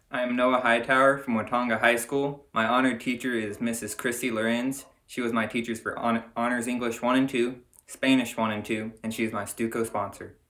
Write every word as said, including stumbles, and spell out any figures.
I am Noah Hightower from Watauga High School. My honored teacher is Missus Christy Lorenz. She was my teachers for Hon Honors English one and two, Spanish one and two, and she is my Stuco sponsor.